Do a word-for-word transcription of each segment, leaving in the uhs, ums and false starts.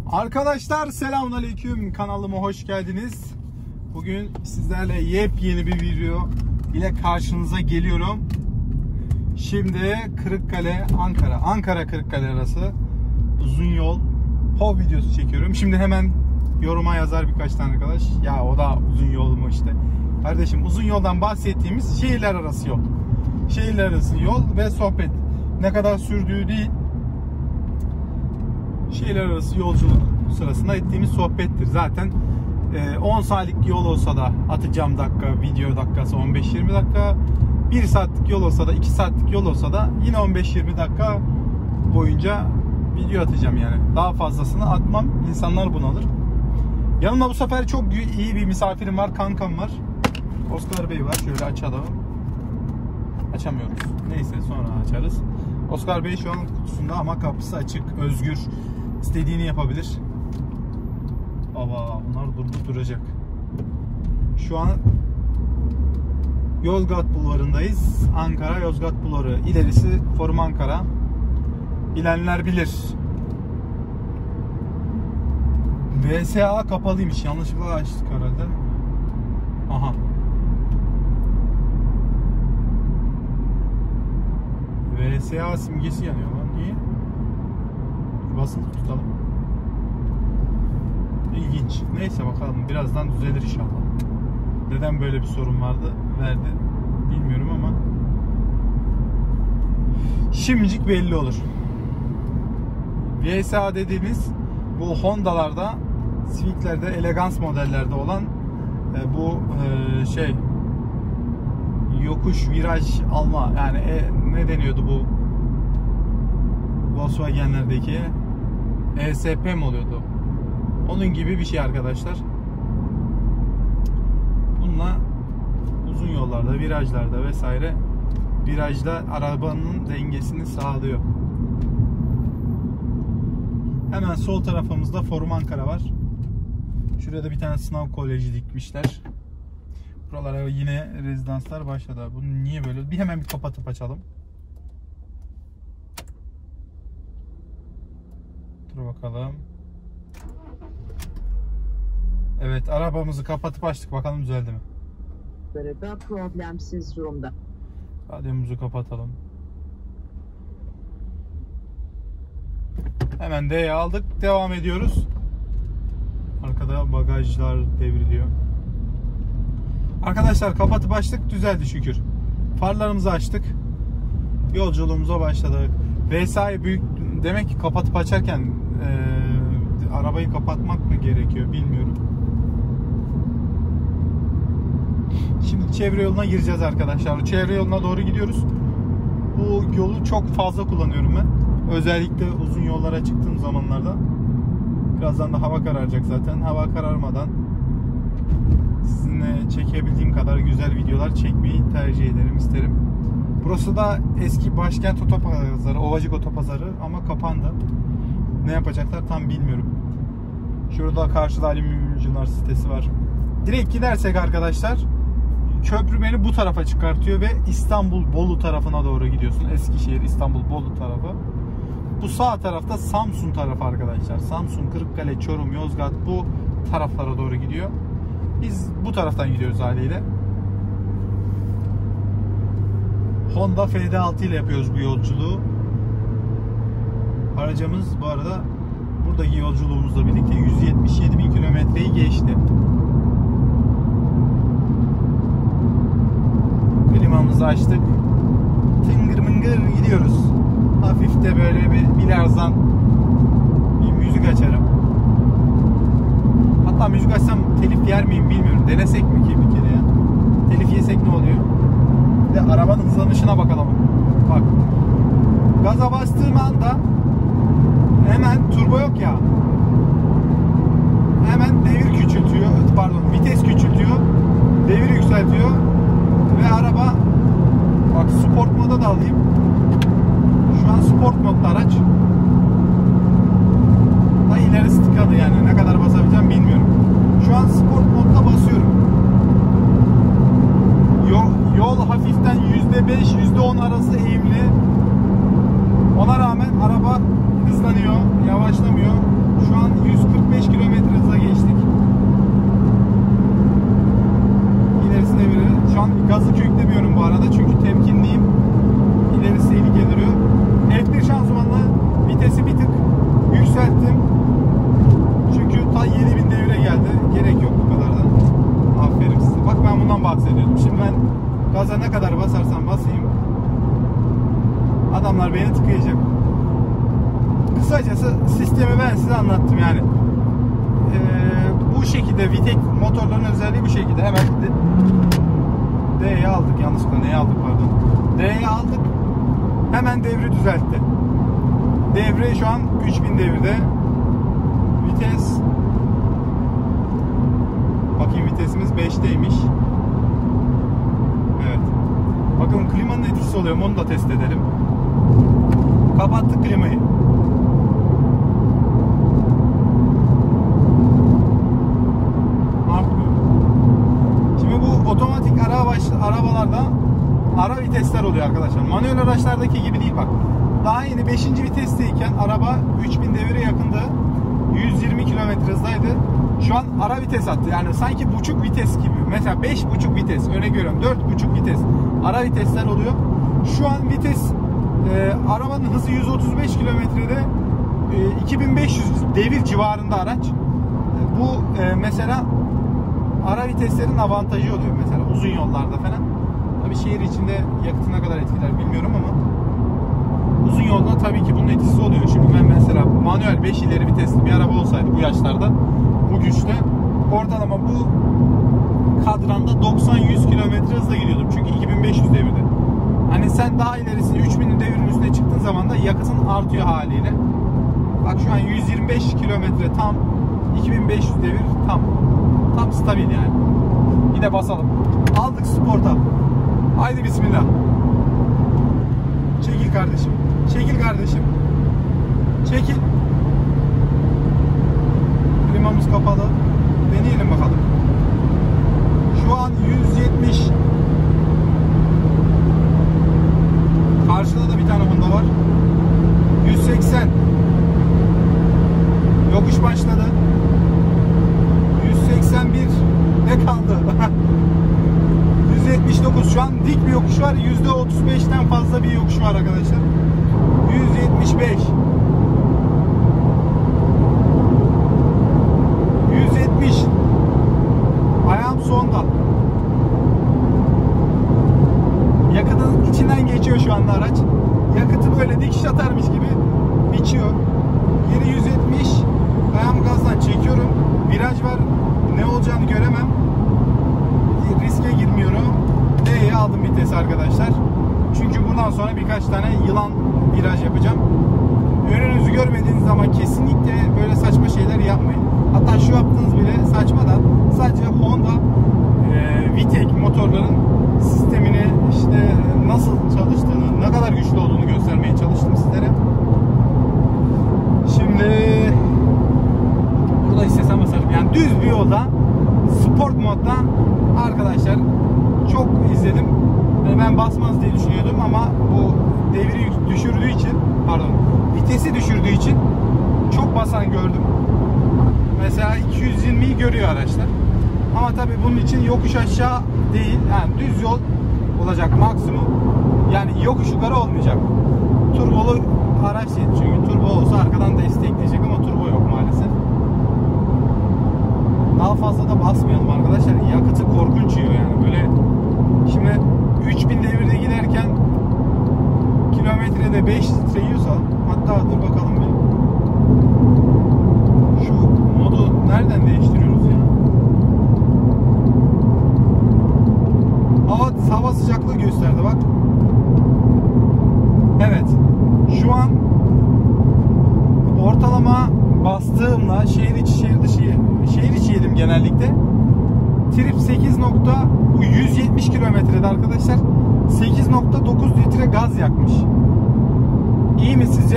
Arkadaşlar selamünaleyküm, kanalıma hoş geldiniz. Bugün sizlerle yepyeni bir video ile karşınıza geliyorum. Şimdi Kırıkkale Ankara Ankara Kırıkkale arası uzun yol P O V videosu çekiyorum. Şimdi hemen yoruma yazar birkaç tane arkadaş, ya o da uzun yol mu işte. Kardeşim, uzun yoldan bahsettiğimiz şehirler arası yol. Şehirler arası yol ve sohbet. Ne kadar sürdüğü değil, şehirler arası yolculuk sırasında ettiğimiz sohbettir. Zaten on saatlik yol olsa da atacağım dakika, video dakikası on beş yirmi dakika. bir saatlik yol olsa da, iki saatlik yol olsa da yine on beş yirmi dakika boyunca video atacağım yani. Daha fazlasını atmam, insanlar bunalır. Yanımda bu sefer çok iyi bir misafirim var, kankam var. Oscar Bey var. Şöyle açalım. Açamıyoruz. Neyse, sonra açarız. Oscar Bey şu an kutusunda ama kapısı açık, özgür. İstediğini yapabilir. Baba, bunlar durdu duracak. Şu an Yozgat Bulvarı'ndayız. Ankara Yozgat Bulvarı. İlerisi Forum Ankara. Bilenler bilir. V S A kapalıymış. Yanlışlıkla açtık herhalde. Aha. V S A simgesi yanıyor lan. Niye? Basılı tutalım. İlginç. Neyse bakalım. Birazdan düzelir inşallah. Neden böyle bir sorun vardı? Verdi. Bilmiyorum ama şimdicik belli olur. V S A dediğimiz bu Honda'larda, Civic'lerde, elegans modellerde olan e, bu e, şey yokuş viraj alma, yani e, ne deniyordu bu Volkswagen'lerdeki E S P mi oluyordu? Onun gibi bir şey arkadaşlar. Bununla uzun yollarda, virajlarda vesaire, virajda arabanın dengesini sağlıyor. Hemen sol tarafımızda Forum Ankara var. Şurada da bir tane sınav koleji dikmişler. Buralara yine rezidanslar başladı. Bunu niye böyle? Bir hemen bir kapatıp açalım. Dur bakalım. Evet, arabamızı kapatıp açtık. Bakalım düzeldi mi? Da problemsiz durumda. Radyomuzu kapatalım. Hemen D'ye aldık. Devam ediyoruz. Arkada bagajlar devriliyor. Arkadaşlar kapatıp açtık. Düzeldi şükür. Farlarımızı açtık. Yolculuğumuza başladık. V S A'yı büyük demek ki kapatıp açarken e, arabayı kapatmak mı gerekiyor bilmiyorum. Şimdi çevre yoluna gireceğiz arkadaşlar. Çevre yoluna doğru gidiyoruz. Bu yolu çok fazla kullanıyorum ben. Özellikle uzun yollara çıktığım zamanlarda. Birazdan da hava kararacak zaten. Hava kararmadan sizinle çekebildiğim kadar güzel videolar çekmeyi tercih ederim, isterim. Burası da eski Başkent Otopazarı, Ovacık Otopazarı ama kapandı. Ne yapacaklar tam bilmiyorum. Şurada karşıda alüminyumcular sitesi var. Direkt gidersek arkadaşlar, köprü beni bu tarafa çıkartıyor ve İstanbul Bolu tarafına doğru gidiyorsun. Eskişehir, İstanbul Bolu tarafı. Bu sağ tarafta Samsun tarafı arkadaşlar. Samsun, Kırıkkale, Çorum, Yozgat bu taraflara doğru gidiyor. Biz bu taraftan gidiyoruz haliyle. Honda F D altı ile yapıyoruz bu yolculuğu. Aracımız bu arada buradaki yolculuğumuzla birlikte yüz yetmiş yedi bin kilometreyi geçti. Klimamızı açtık. Tıngır mıngır gidiyoruz. Hafif de böyle bir birazdan bir müzik açarım. Hatta müzik açsam telif yer miyim bilmiyorum. Denesek mi ki bir kere ya? Telif yesek ne oluyor? Bir de arabanın hızlanışına bakalım. Bak. Gaza bastığım anda hemen turbo yok ya. Hemen devir küçültüyor. Pardon, vites küçültüyor. Devir yükseltiyor. Ve araba, bak, sport moda da alayım. Şu an sport modda araç. Da ilerisi tıkadı yani. Ne kadar basabileceğim bilmiyorum. Şu an sport modda basıyorum. Yol, yol hafiften yüzde beş yüzde on arası eğimli. Ona rağmen araba hızlanıyor, yavaşlamıyor. Şu an yüz sistemi ben size anlattım yani. Ee, bu şekilde Vitek motorların özelliği bu şekilde. Hemen D'yi aldık, yanlışlıkla N'yi aldık pardon. D'yi aldık. Hemen devri düzeltti. Devre şu an üç bin devirde. Vites, bakayım, vitesimiz beşteymiş. Evet. Bakın klimanın etkisi oluyor mu, onu da test edelim. Kapattık klimayı. Artmıyor. Şimdi bu otomatik araba arabalarda ara vitesler oluyor arkadaşlar. Manuel araçlardaki gibi değil bak. Daha yeni beşinci vitesteyken araba üç bin devire yakındı. yüz yirmi kilometre hızdaydı. Şu an ara vites attı. Yani sanki buçuk vites gibi. Mesela beş buçuk vites. Örnek veriyorum. dört buçuk vites. Ara vitesler oluyor. Şu an vites e, arabanın hızı yüz otuz beş kilometrede e, iki bin beş yüz devir civarında araç. E, bu e, mesela ara viteslerin avantajı oluyor. Mesela uzun yollarda falan. Tabii şehir içinde yakıtı ne kadar etkiler bilmiyorum ama uzun yolda tabii ki bunun etkisi oluyor. Şimdi ben mesela manuel beş ileri vitesli bir araba olsaydı bu yaşlarda, bu güçte, ortalama bu kadranda doksan yüz kilometre hızla gidiyordum. Çünkü iki bin beş yüz devirde. Hani sen daha ilerisinde üç bin devirin üstüne çıktığın zaman da yakıtın artıyor haliyle. Bak şu an yüz yirmi beş kilometre tam, iki bin beş yüz devir tam. Tam stabil yani. Bir de basalım. Aldık sporta. Haydi bismillah. Çekil kardeşim. Çekil kardeşim. Çekil. Klimamız kapalı. Deneyelim bakalım. Şu an yüz yetmiş. Karşıda da bir tane Honda var. yüz seksen. Yokuş başladı. yüz seksen bir. Ne kaldı? yüz yetmiş dokuz. Şu an dik bir yokuş var. yüzde otuz beşten fazla bir yokuş var arkadaşlar. yüz yetmiş beş. yüz yetmiş. Ayağım sonda. Yakıtın içinden geçiyor şu anda araç. Yakıtı böyle dikiş atarmış gibi biçiyor. Geri yüz yetmiş. Ayağımı gazdan çekiyorum. Viraj var. Ne olacağını göremem. Riske girmiyorum. D'ye aldım vitesi arkadaşlar. Çünkü bundan sonra birkaç tane yılan viraj yapacağım. Önünüzü görmediğiniz zaman kesinlikle böyle saçma şeyler yapmayın. Hatta şu yaptığınız bile saçma da, sadece Honda e, Vitek motorların sistemini, işte nasıl çalıştığını, ne kadar güçlü olduğunu göstermeye çalıştım sizlere. Şimdi burada istesem basarım. Yani düz bir yolda sport modda arkadaşlar çok izledim. Yani ben basmaz diye düşünüyordum ama bu devri düşürdüğü için, pardon, vitesi düşürdüğü için çok basan gördüm. Mesela iki yüz yirmiyi görüyor araçlar. Ama tabii bunun için yokuş aşağı değil. Yani düz yol olacak maksimum. Yani yokuş yukarı olmayacak. Turbolu araç değil. Çünkü turbo olsa arkadan da destekleyecek ama turbo yok maalesef. Daha fazla da basmayalım arkadaşlar. Yakıtı korkunç yiyor yani. Böyle şimdi üç bin devirde giderken kilometrede beş litre yiyorsa, hatta dur bakalım bir. Şu modu nereden değiştiriyoruz ya? Hava, hava sıcaklığı gösterdi bak. Evet. Şu an ortalama bastığımla şehir içi şehir dışı şehir içi yedim genellikle. Trip sekiz nokta yüz yetmiş kilometrede arkadaşlar sekiz nokta dokuz litre gaz yakmış. İyi mi sizce?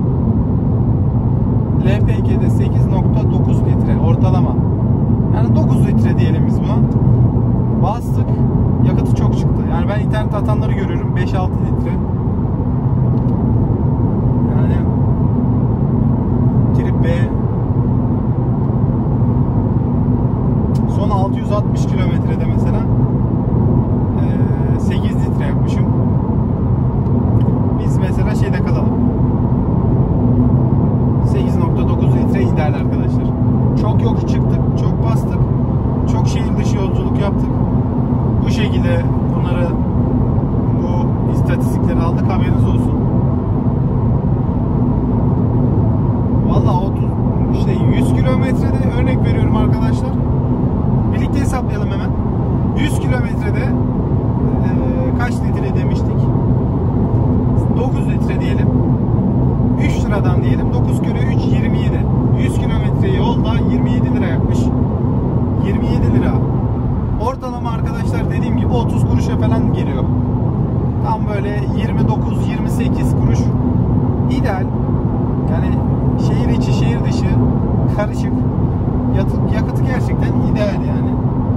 L P G'de sekiz nokta dokuz litre ortalama. Yani dokuz litre diyelim biz buna. Bastık. Yakıtı çok çıktı. Yani ben internet atanları görüyorum. beş altı litre. Yani Trip B son altı yüz altmış kilometrede mesela sekiz litre yapmışım. Biz mesela şeyde kalalım. sekiz nokta dokuz litre ideal arkadaşlar. Çok yokuş çıktık, çok bastık, çok şehir dışı yolculuk yaptık. Bu şekilde bunları, bu istatistikleri aldık, haberiniz olsun. Vallahi falan geliyor. Tam böyle yirmi dokuz yirmi sekiz kuruş ideal. Yani şehir içi şehir dışı karışık. Yakıtı gerçekten ideal yani.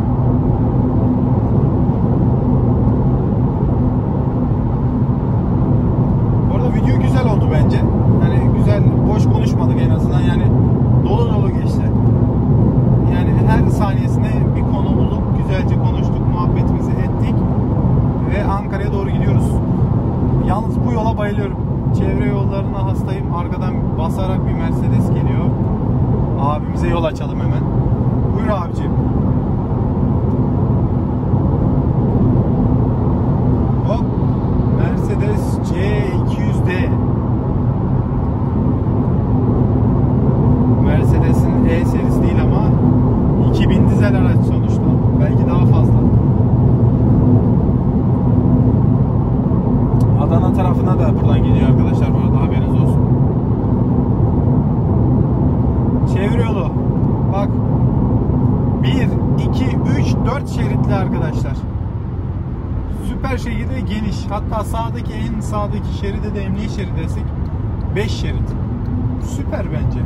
Orada video güzel oldu bence. Yani güzel, boş konuşmadık en azından. Yani dolu dolu geçti. Yani her saniyesinde bir konu bulduk. Güzelce konuştuk, muhabbetimizi ettik. Ve Ankara'ya doğru gidiyoruz. Yalnız bu yola bayılıyorum. Çevre yollarına hastayım. Arkadan basarak bir Mercedes geliyor. Abimize yol açalım hemen. Buyur abicim. Hop. Mercedes C iki yüz D. Mercedes'in E serisi değil ama iki bin dizel araç sonuçta. Belki daha fazla. Adana tarafına da buradan gidiyor arkadaşlar, bu arada haberiniz olsun. Çevre yolu. Bak. bir, iki, üç, dört şeritli arkadaşlar. Süper şehirde geniş. Hatta sağdaki en sağdaki şeride de emniyet şeridi desek beş şerit. Süper bence.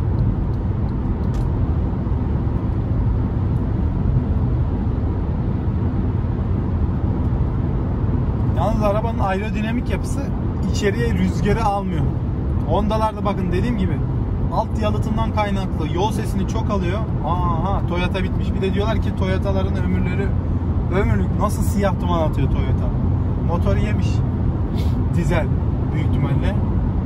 Yalnız arabanın aerodinamik yapısı içeriye rüzgarı almıyor. Honda'larda bakın dediğim gibi alt yalıtımdan kaynaklı yol sesini çok alıyor. Aha, Toyota bitmiş. Bir de diyorlar ki Toyota'ların ömürleri ömürlük. Nasıl siyah duman atıyor Toyota? Motoru yemiş. Dizel büyük ihtimalle.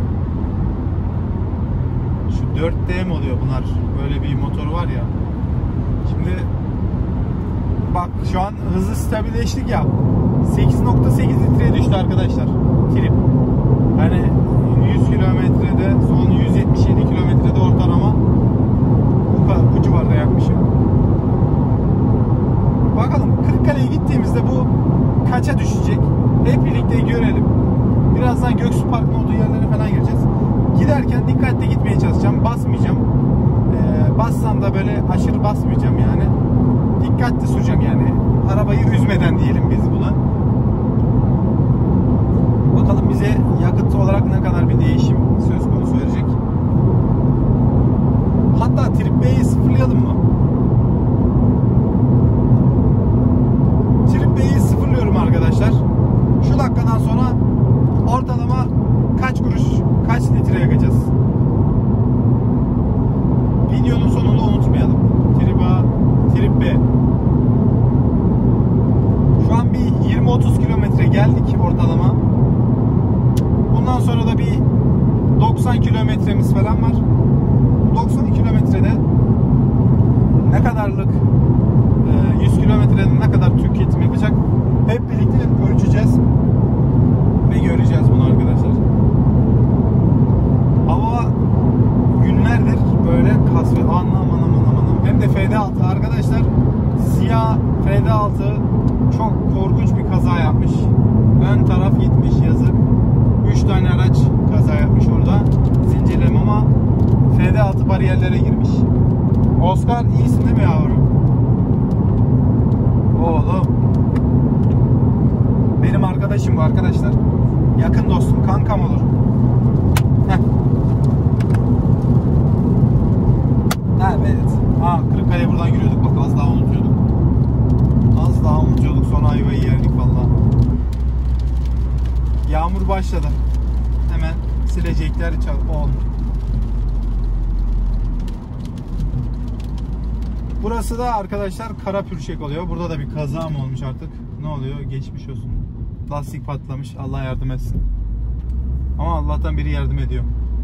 Şu dört D mi oluyor bunlar? Böyle bir motoru var ya. Şimdi bak şu an hızlı stabilleştik ya. sekiz nokta sekiz litreye düştü arkadaşlar. Trip. Yani yüz kilometrede, son yüz yetmiş yedi kilometrede ortalama bu, kadar, bu civarda yakmışım. Bakalım Kırıkkale'ye gittiğimizde bu kaça düşecek? Hep birlikte görelim. Birazdan Göksu Park'ın olduğu yerlere falan gireceğiz. Giderken dikkatli gitmeye çalışacağım. Basmayacağım. Ee, bassam da böyle aşırı basmayacağım yani. Dikkatli süreceğim yani. Arabayı üzmeden diyelim biz buna. Bakalım bize yakıt olarak ne kadar bir değişim söz konusu verecek. Hatta Trip B'yi sıfırlayalım mı? Trip B'yi sıfırlıyorum arkadaşlar. Şu dakikadan sonra ortalama kaç kuruş, kaç litre yakacağız? Videonun sonunda unutmayalım. Trip A, Trip B. Şu an bir yirmi otuz kilometre geldik ortalama. Bundan sonra da bir doksan kilometremiz falan var. doksan kilometrede ne kadarlık, yüz kilometrede ne kadar tüketim yapacak hep birlikte ölçeceğiz ve göreceğiz bunu arkadaşlar. Hava günlerdir böyle kasve, anlam anam anam anam. Hem de F D altı arkadaşlar, siyah F D altı çok korkunç bir kaza yapmış. Ön taraf gitmiş, yazık. üç tane araç kaza yapmış orada. Zincirleme ama F D altı bariyerlere girmiş. Oscar iyisin değil mi yavrum? Oğlum. Benim arkadaşım bu arkadaşlar. Yakın dostum, kankam olur. Heh. Evet. Ha, Kırıkkale'ye buradan giriyorduk. Bak az daha unutuyorduk. Az daha unutuyorduk. Sonra ayvayı yerdik vallahi. Yağmur başladı. Hemen silecekler çal. Oldu. Burası da arkadaşlar Karapürçek oluyor. Burada da bir kaza mı olmuş artık? Ne oluyor? Geçmiş olsun. Lastik patlamış. Allah yardım etsin. Ama Allah'tan biri yardım ediyor.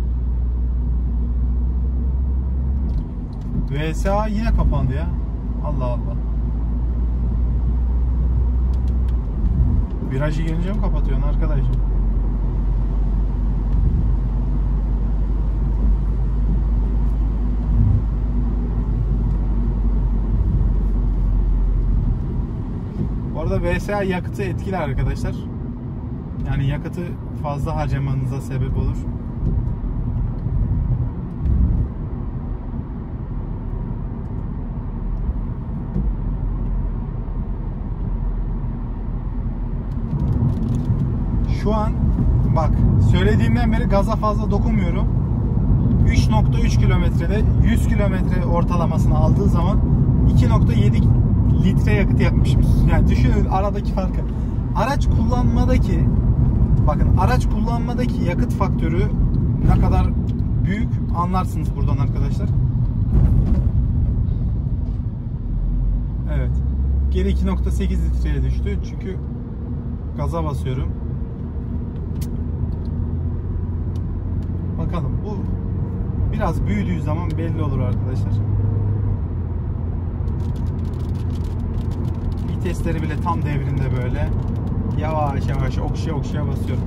V S A yine kapandı ya. Allah Allah. Virajı gelince mi kapatıyorsun arkadaşım? Bu arada V S A yakıtı etkili arkadaşlar. Yani yakıtı fazla harcamanıza sebep olur. Şu an bak söylediğimden beri gaza fazla dokunmuyorum. üç nokta üç kilometrede yüz kilometre ortalamasını aldığı zaman iki nokta yedi litre yakıt yakmışım. Yani düşünün aradaki farkı. Araç kullanmadaki bakın araç kullanmadaki yakıt faktörü ne kadar büyük anlarsınız buradan arkadaşlar. Evet. Geri iki nokta sekiz litreye düştü. Çünkü gaza basıyorum. Bakalım bu biraz büyüdüğü zaman belli olur arkadaşlar. Vitesleri bile tam devrinde böyle yavaş yavaş okşaya okşaya basıyorum.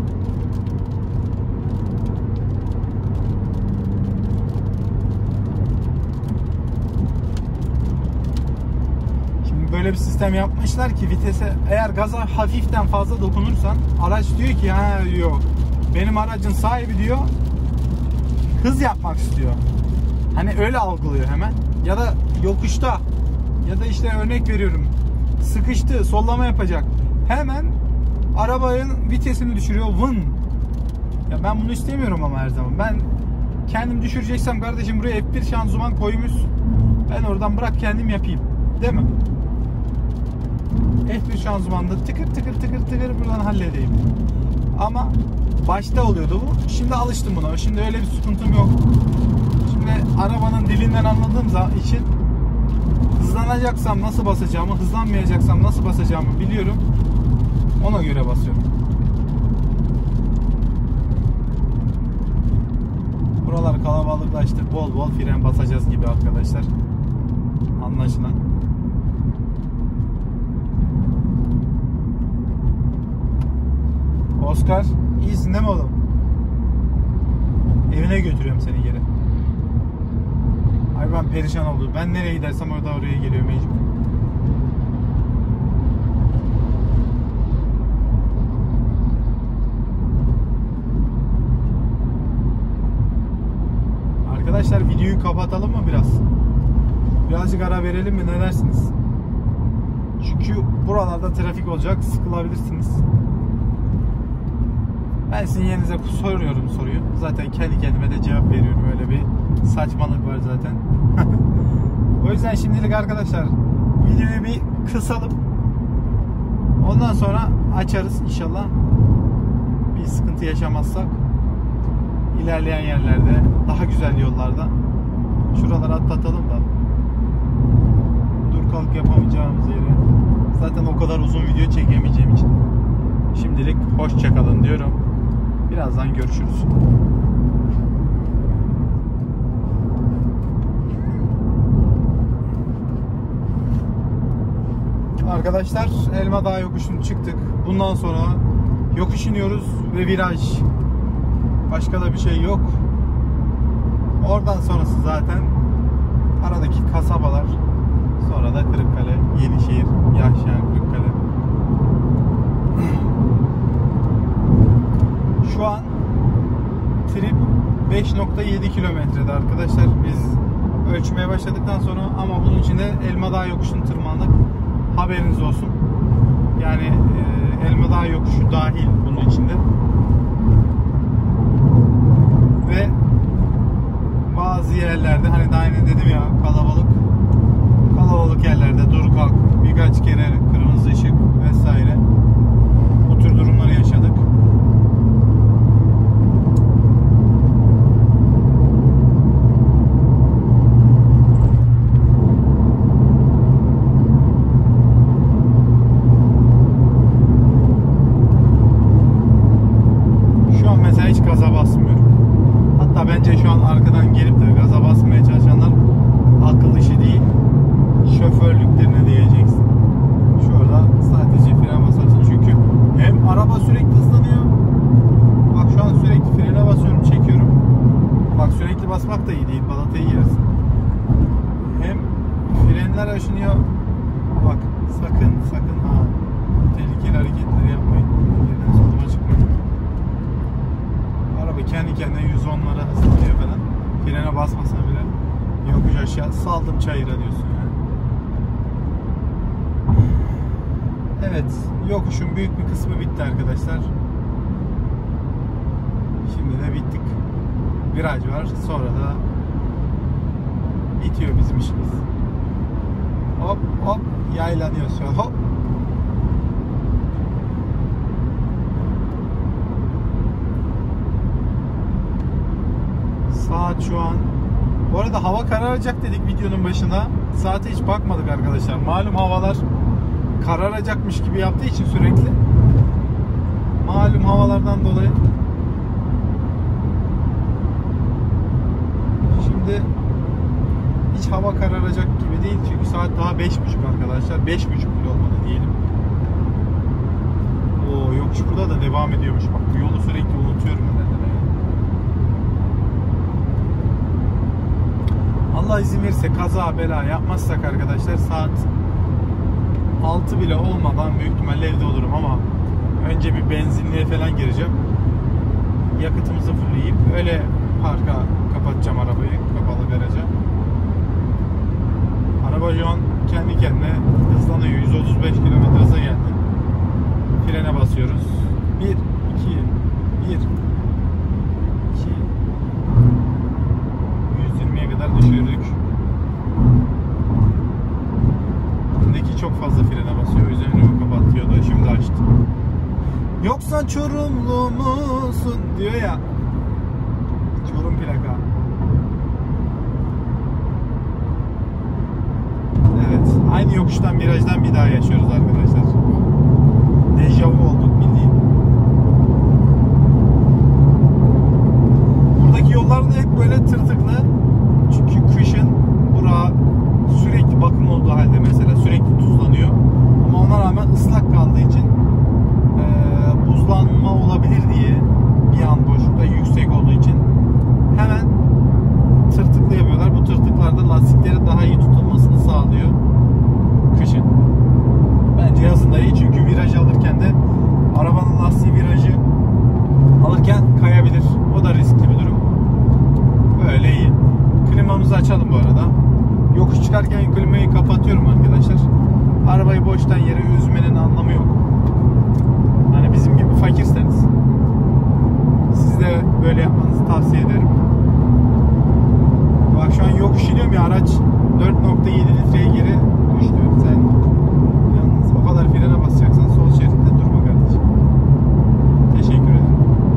Şimdi böyle bir sistem yapmışlar ki vitese eğer gaza hafiften fazla dokunursan araç diyor ki ha diyor benim aracın sahibi diyor hız yapmak istiyor. Hani öyle algılıyor hemen. Ya da yokuşta ya da işte örnek veriyorum sıkıştı sollama yapacak. Hemen arabanın vitesini düşürüyor. Vın. Ya ben bunu istemiyorum ama her zaman. Ben kendim düşüreceksem kardeşim buraya F bir şanzıman koymuş. Ben oradan bırak kendim yapayım. Değil mi? F bir şanzımanda tıkır tıkır tıkır tıkır buradan halledeyim. Ama başta oluyordu bu. Şimdi alıştım buna. Şimdi öyle bir sıkıntım yok. Şimdi arabanın dilinden anladığım için hızlanacaksam nasıl basacağımı, hızlanmayacaksam nasıl basacağımı biliyorum. Ona göre basıyorum. Buralar kalabalıklaştı. Bol bol fren basacağız gibi arkadaşlar. Anlaşılan. Oscar, iyisin değil mi oğlum? Evine götürüyorum seni geri. Ay ben perişan oldum. Ben nereye gidersem orada oraya geliyor mecbur. Arkadaşlar videoyu kapatalım mı biraz? Birazcık ara verelim mi? Ne dersiniz? Çünkü buralarda trafik olacak. Sıkılabilirsiniz. Ben sizin yerinize soruyorum soruyu. Zaten kendi kendime de cevap veriyorum. Öyle bir saçmalık var zaten. O yüzden şimdilik arkadaşlar videoyu bir kısalım. Ondan sonra açarız inşallah. Bir sıkıntı yaşamazsak. İlerleyen yerlerde, daha güzel yollarda şuraları atlatalım da dur kalk yapamayacağımız yere. Zaten o kadar uzun video çekemeyeceğim için. Şimdilik hoşça kalın diyorum. Birazdan görüşürüz. Arkadaşlar Elma Dağı yokuşunu çıktık. Bundan sonra yokuş iniyoruz ve viraj. Başka da bir şey yok. Oradan sonrası zaten aradaki kasabalar. Sonra da Kırıkkale, Yenişehir, Yahşihan, Kırıkkale. Şu an trip beş nokta yedi kilometrede arkadaşlar. Biz ölçmeye başladıktan sonra ama bunun içinde Elma Dağı yokuşunu tırmandık. Haberiniz olsun. Yani e, Elma Dağı yokuşu dahil bunun içinde. Ve bazı yerlerde hani daha yine dedim ya kalabalık kalabalık yerlerde dur kalk birkaç kere kırmızı ışık vesaire bu tür durumları yaşadık. Şu an mesela hiç gaza basmıyorum. Hatta bence şu an arkadan gelip de gaza basmaya çalışanlar akıl işi değil, şoförlüklerine diyeceksin. Şurada sadece fren basarsın çünkü hem araba sürekli hızlanıyor. Bak şu an sürekli frene basıyorum, çekiyorum. Bak sürekli basmak da iyi değil, balatayı yersin. Hem frenler aşınıyor. Bak sakın sakın ha tehlikeli hareketleri yapmayın. Yerden soluma çıkmayın. Araba kendi kendine yüz onlara hızlanıyor falan. Frene basmasa bile yokuş aşağı saldım çayıra diyorsun yani. Evet, yokuşun büyük bir kısmı bitti arkadaşlar. Şimdi de bittik. Viraj var. Sonra da bitiyor bizim işimiz. Hop hop yaylanıyoruz şu an. Hop. Saat şu an. Bu arada hava kararacak dedik videonun başına. Saate hiç bakmadık arkadaşlar. Malum havalar kararacakmış gibi yaptığı için sürekli. Malum havalardan dolayı. Şimdi hiç hava kararacak gibi değil. Çünkü saat daha beş buçuk arkadaşlar. beş buçuk bile olmadı diyelim. Oo, yokuş burada da devam ediyormuş. Bak bu yolu sürekli unutuyorum ben. Allah izin verirse kaza bela yapmazsak arkadaşlar saat altı bile olmadan büyük ihtimalle evde olurum ama önce bir benzinliğe falan gireceğim. Yakıtımızı fullleyip öyle parka kapatacağım arabayı, kapalı garaja. Araba şu an kendi kendine hızlanıyor. yüz otuz beş kilometre hıza geldi. Frene basıyoruz. bir, iki, bir, iki, yüz yirmiye kadar düşürdük. Öndeki çok fazla frene basıyor. O yüzden önümü kapatıyordu. Şimdi açtı. Yoksa Çorumlu musun diyor ya. Çorum plaka. Evet. Aynı yokuştan, virajdan bir daha yaşıyoruz arkadaşlar. Dejavu olduk bildiğin. Buradaki yollar da hep böyle tırtıklı. Çünkü kışın bura sürekli bakım olduğu halde mesela sürekli tuzlanıyor. Ama ona rağmen ıslak kaldığı için e, buzlanma olabilir diye bir an boşlukta yüksek olduğu için hemen tırtıklı yapıyorlar. Bu tırtıklarda lastiklerin daha iyi tutulmasını sağlıyor kışın. Bence yazın da iyi çünkü viraj alırken de arabanın lastiği virajı alırken kayabilir. O da riskli bir durum. Böyle iyi. Klimamızı açalım bu arada. Yokuş çıkarken klimayı kapatıyorum arkadaşlar. Arabayı boştan yere üzmenin anlamı yok. Hani bizim gibi fakirseniz siz de böyle yapmanızı tavsiye ederim. Bak şu an yokuş iniyorum ya, araç dört nokta yedi litreye geri düştü. Sen yalnız o kadar frene basacaksan sol şeritte durma kardeşim. Teşekkür ederim.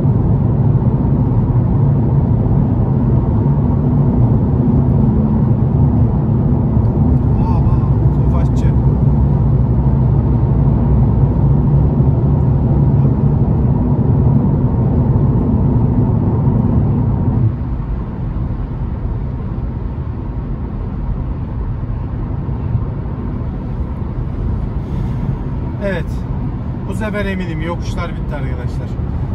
Evet. Bu sefer eminim yokuşlar bitti arkadaşlar.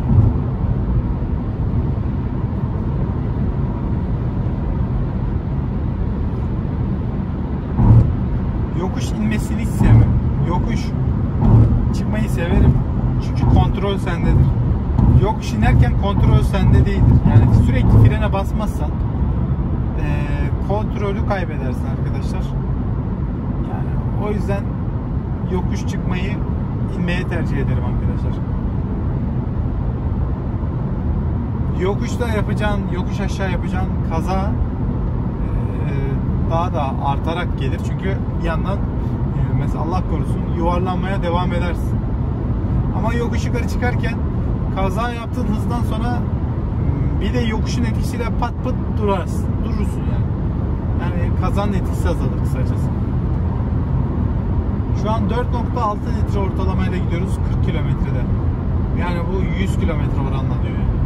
Yokuş inmesini hiç sevmem. Yokuş çıkmayı severim. Çünkü kontrol sendedir. Yokuş inerken kontrol sende değildir. Yani sürekli frene basmazsan ee, kontrolü kaybedersin arkadaşlar. Yani o yüzden yokuş çıkmayı inmeye tercih ederim arkadaşlar. Yokuşta yapacağın, yokuş aşağı yapacağın kaza e, daha da artarak gelir. Çünkü bir yandan e, mesela Allah korusun yuvarlanmaya devam edersin. Ama yokuş yukarı çıkarken kaza yaptığın hızdan sonra bir de yokuşun etkisiyle pat pat durarsın, durursun yani. Yani kazanın etkisi azalır kısacası. Şu an dört nokta altı litre ortalamayla gidiyoruz kırk kilometrede. Yani bu yüz kilometre oranla diyor yani.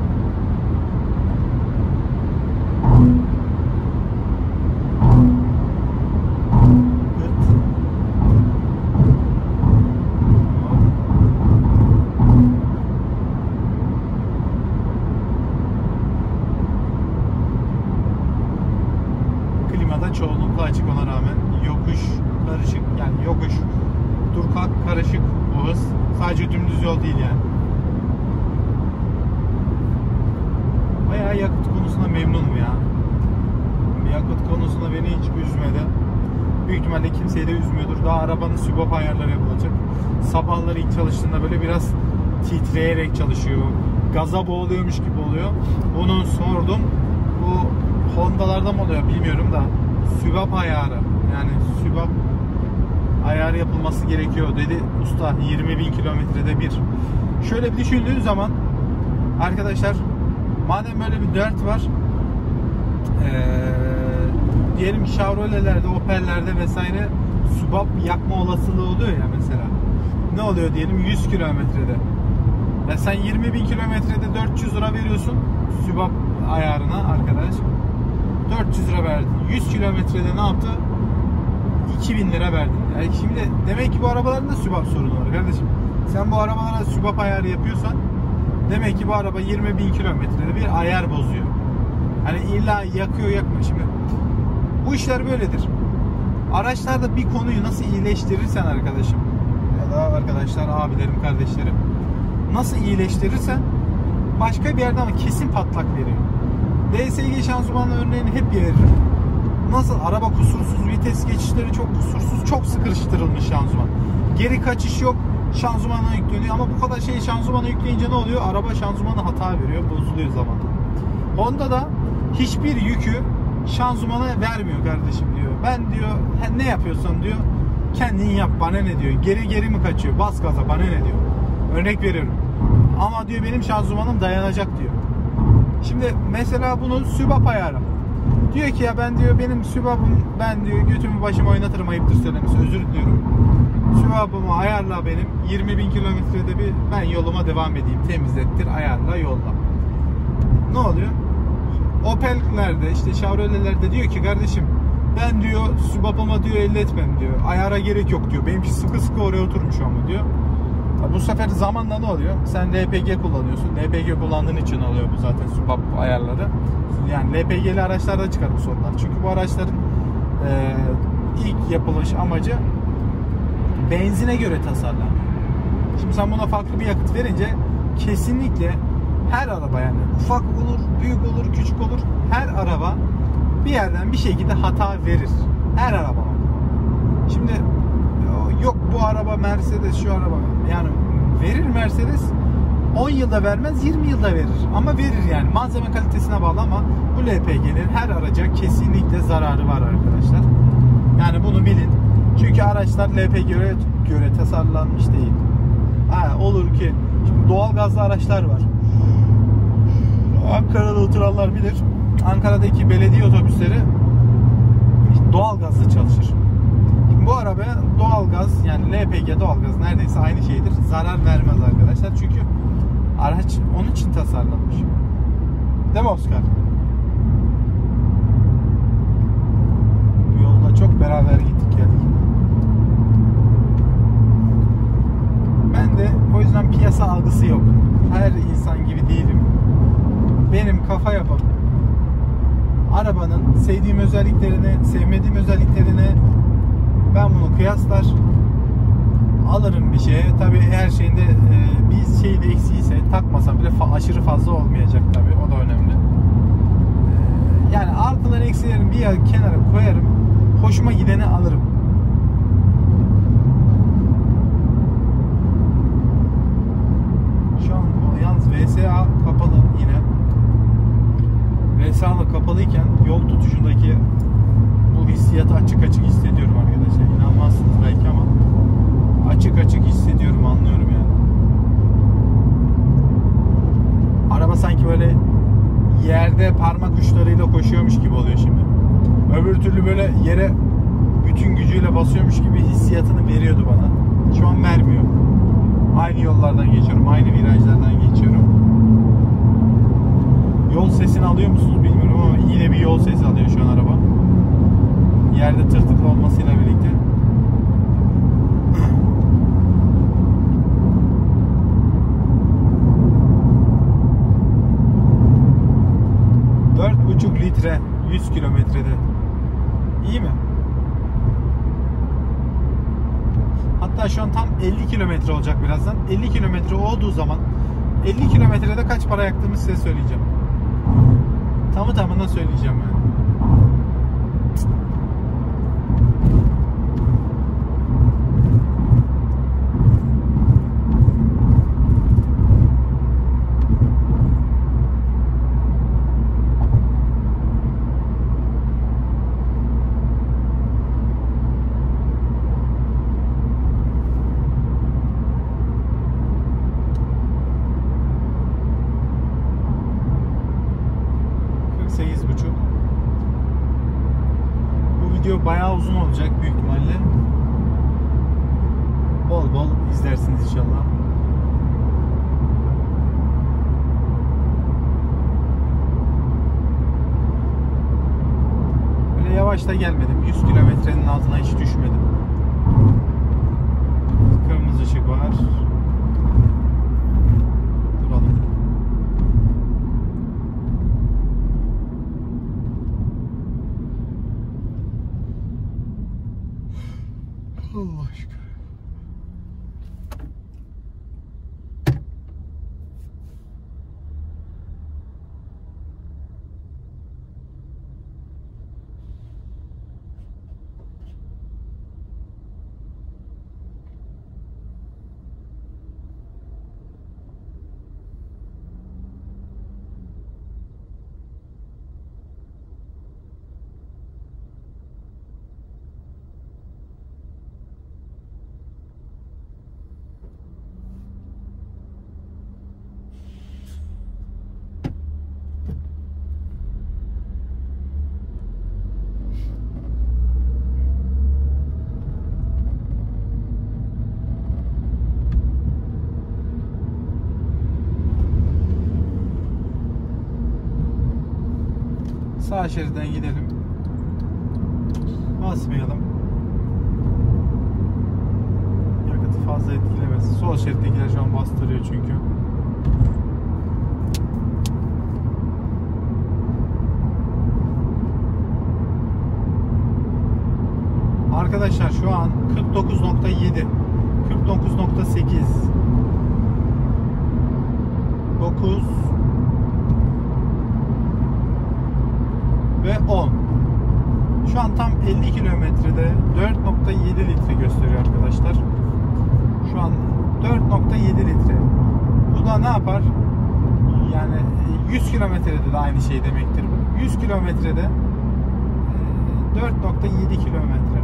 Klimada çoğunlukla açık ona rağmen yokuş karışık, yani yokuş dur kalk karışık o hız. Sadece dümdüz yol değil yani. Bayağı yakıt konusunda memnunum ya. Yakıt konusunda beni hiç üzmedi. Büyük ihtimalle kimseyi de üzmüyordur. Daha arabanın subwoofer ayarları yapılacak. Sabahları ilk çalıştığında böyle biraz titreyerek çalışıyor. gaza boğuluyormuş gibi oluyor. Bunu sordum. Bu Honda'larda mı oluyor bilmiyorum da sübap ayarı, yani sübap ayarı yapılması gerekiyor dedi usta, yirmi bin kilometrede bir. Şöyle bir düşündüğün zaman arkadaşlar, madem böyle bir dert var, ee, diyelim ki Chevrolet'lerde, Opel'lerde vesaire sübap yakma olasılığı oluyor ya mesela. Ne oluyor diyelim yüz kilometrede. Ya sen yirmi bin kilometrede dört yüz lira veriyorsun sübap ayarına arkadaş. dört yüz lira verdin. yüz kilometrede ne yaptı? iki bin lira verdin. Yani şimdi demek ki bu arabaların da sübap sorunu var kardeşim. Sen bu arabalara sübap ayarı yapıyorsan demek ki bu araba yirmi bin kilometrede bir ayar bozuyor. Hani illa yakıyor yakmıyor. Şimdi bu işler böyledir. Araçlarda bir konuyu nasıl iyileştirirsen arkadaşım, ya da arkadaşlar, abilerim, kardeşlerim, nasıl iyileştirirsen başka bir yerden ama kesin patlak veriyor. D S G şanzımanlı örneğini hep veririm. Nasıl araba kusursuz, vites geçişleri çok kusursuz, çok sıkıştırılmış şanzıman. Geri kaçış yok, şanzımana yükleniyor ama bu kadar şey şanzımana yükleyince ne oluyor? Araba şanzımana hata veriyor, bozuluyor zamanla. Honda'da hiçbir yükü şanzımana vermiyor kardeşim diyor. Ben diyor ne yapıyorsan diyor kendin yap, bana ne diyor. Geri geri mi kaçıyor? Bas gaza, bana ne diyor. Örnek veriyorum. Ama diyor benim şanzımanım dayanacak diyor. Şimdi mesela bunun sübap ayarı. Diyor ki ya ben diyor benim sübabım, ben diyor götümü başıma oynatırım, ayıptır söylemesi, özür diliyorum. Sübabımı ayarla benim, yirmi bin kilometrede bir ben yoluma devam edeyim, temizlettir, ayarla, yolla. Ne oluyor? Opel'lerde işte Chevrolet'lerde diyor ki kardeşim ben diyor sübabıma diyor elli etmem diyor, ayara gerek yok diyor, benimki sıkı sıkı oraya oturmuş ama diyor. Bu sefer zamanla ne oluyor? Sen L P G kullanıyorsun. L P G kullandığın için oluyor bu zaten sübap ayarları. Yani L P G'li araçlarda çıkar bu sorunlar. Çünkü bu araçların e, ilk yapılış amacı benzine göre tasarlanıyor. Şimdi sen buna farklı bir yakıt verince kesinlikle her araba, yani ufak olur, büyük olur, küçük olur, her araba bir yerden bir şekilde hata verir. Her araba. Şimdi yok bu araba Mercedes, şu araba yani verir Mercedes, on yılda vermez, yirmi yılda verir ama verir, yani malzeme kalitesine bağlı. Ama bu L P G'nin her araca kesinlikle zararı var arkadaşlar, yani bunu bilin. Çünkü araçlar L P G'ye göre, göre tasarlanmış değil. Ha, olur ki şimdi doğal gazlı araçlar var. Ankara'da oturanlar bilir, Ankara'daki belediye otobüsleri doğal gazlı çalışır. Bu arabaya doğalgaz, yani L P G doğalgaz neredeyse aynı şeydir. Zarar vermez arkadaşlar. Çünkü araç onun için tasarlanmış. Değil mi Oscar? Bu yolda çok beraber gittik geldik. Ben de o yüzden piyasa algısı yok. Her insan gibi değilim. Benim kafa yapım arabanın sevdiğim özelliklerini, sevmediğim özelliklerini ben bunu kıyaslar alırım bir şeye. Tabii her şeyinde e, bir şey de eksiyse takmasam bile fa aşırı fazla olmayacak tabii, o da önemli. E, yani artıların eksilerini bir yer kenara koyarım. Hoşuma gideni alırım. Şu an o, yalnız V S A kapalı yine. V S A kapalıyken yol tutuşundaki bu hissiyatı açık açık hissediyorum arkadaşlar. İnanmazsınız belki ama açık açık hissediyorum, anlıyorum yani. Araba sanki böyle yerde parmak uçlarıyla koşuyormuş gibi oluyor şimdi. Öbür türlü böyle yere bütün gücüyle basıyormuş gibi hissiyatını veriyordu bana. Şu an vermiyor. Aynı yollardan geçiyorum, aynı virajlardan geçiyorum. Yol sesini alıyor musunuz bilmiyorum ama yine bir yol sesi alıyor şu an araba. Yerde tırtıklı olmasıyla birlikte. dört buçuk litre yüz kilometrede. İyi mi? Hatta şu an tam elli kilometre olacak birazdan. elli kilometre olduğu zaman elli kilometrede kaç para yaktığımı size söyleyeceğim. Tamı tamına söyleyeceğim yani. video bayağı uzun olacak büyük ihtimalle. Bol bol izlersiniz inşallah. Böyle yavaş da gelmedim. yüz kilometrenin altına hiç düşmedim. Kırmızı ışık var. Duralım. Allah aşkına. Sağ şeritten gidelim. Basmayalım. Yakıtı fazla etkilemez. Sol şerittekiler şu an bastırıyor çünkü. Arkadaşlar şu an kırk dokuz nokta yedi, kırk dokuz nokta sekiz, dokuz ve on. Şu an tam elli kilometrede dört nokta yedi litre gösteriyor arkadaşlar. Şu an dört nokta yedi litre. Bu da ne yapar? Yani yüz kilometrede de aynı şey demektir bu. yüz kilometrede dört nokta yedi kilometre.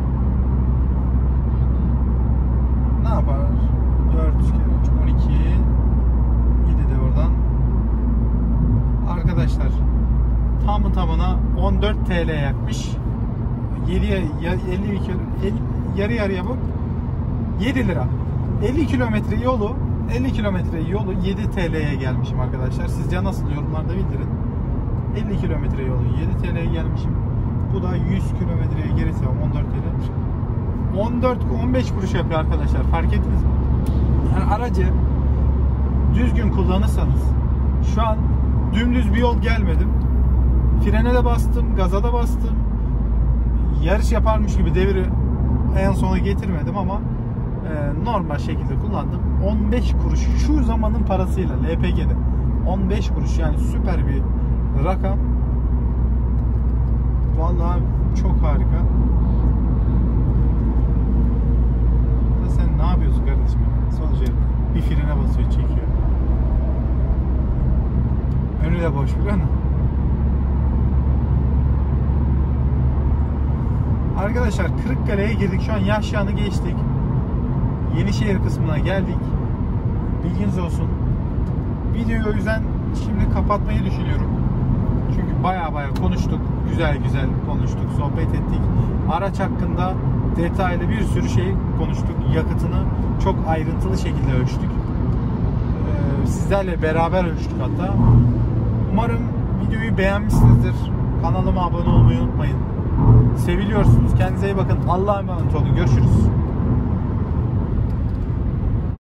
Ne yapar? dört kere üç, on iki, yedi de oradan. Arkadaşlar tamı tamına on dört T L yakmış. yediye elli yarı yarıya bu. yedi lira. elli kilometre yolu, elli kilometre yolu yedi T L'ye gelmişim arkadaşlar. Sizce nasıl, yorumlarda bildirin. elli kilometre yolu yedi T L'ye gelmişim. Bu da yüz kilometreye gerisi on dört T L. on dört on beş kuruş yapıyor arkadaşlar. Fark ettiniz mi? Yani aracı düzgün kullanırsanız, şu an dümdüz bir yol gelmedim. Frene de bastım, gaza da bastım. Yarış yaparmış gibi devri en sona getirmedim ama e, normal şekilde kullandım. on beş kuruş şu zamanın parasıyla L P G'de on beş kuruş, yani süper bir rakam. Vallahi çok harika. Sen ne yapıyorsun kardeşim? Sol şerit. Bir frene basıyor, çekiyor. Önü de boş, biliyor musun? Arkadaşlar Kırıkkale'ye girdik. Şu an Yahşihan'ı geçtik. Yenişehir kısmına geldik. Bilginiz olsun. Videoyu o yüzden şimdi kapatmayı düşünüyorum. Çünkü baya baya konuştuk. Güzel güzel konuştuk, sohbet ettik. Araç hakkında detaylı bir sürü şey konuştuk. Yakıtını çok ayrıntılı şekilde ölçtük. Ee, sizlerle beraber ölçtük hatta. Umarım videoyu beğenmişsinizdir. Kanalıma abone olmayı unutmayın. Seviliyorsunuz. Kendinize iyi bakın. Allah'a emanet olun. Görüşürüz.